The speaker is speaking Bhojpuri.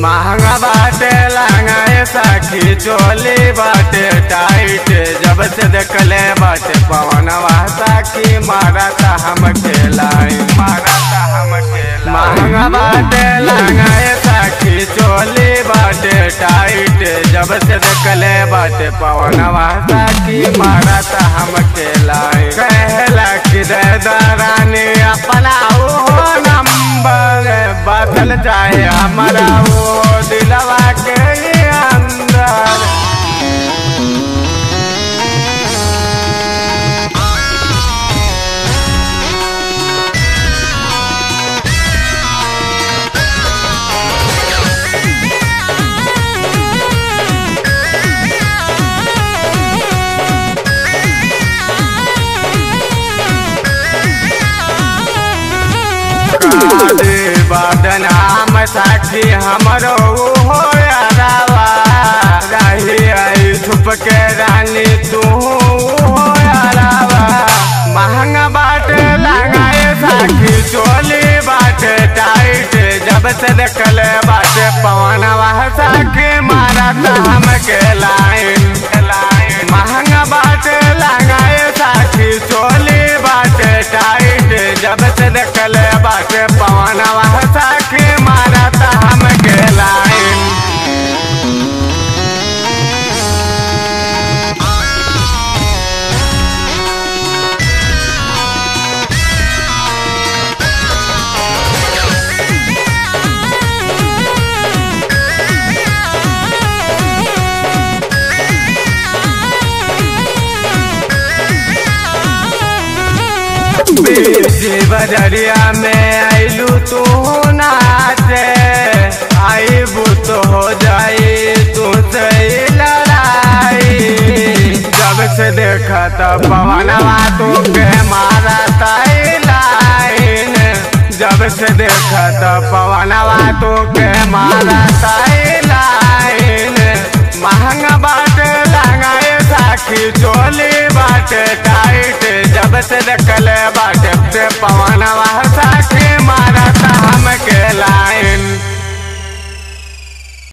महंगा बाटे लहंगा सखी चोली बाटे टाइट जब से देखले बाटे पवनवा सखी मारता हम खेलाई महंगा बाटे लहंगा सखी चोली बाटे टाइट जब से देखले बाटे पवनवा सखी मारता हम खेलाई कहला कि रानी अपना नंबर बदल जाए हमारा वो दिलवा के अंदर। बदनाम साथी हमरो हो यारावा रही आई छुप के रानी तू हो यारावा महंगा बाटे लगाए साथी चोली बाटे टाइट जब से देखले बाटे पवनवा सखी मारता हम के लाइन महंगा बाटे लगाए साथी चोली बाटे टाइट जब से देखले बाटे पवनवा सखी मारता हम के लाइन। बजरिया में आइलू तू नाचे आईबू तो हो जाई तू से लड़ाई जब से देखा तब पवनवा तू के मारा लाइन जब से देखा तब पवनवा तू के मारा लाइन महंगा बाटे लगाए साखी चोली बाटे टाइट जब से देखले बाटे पवनवा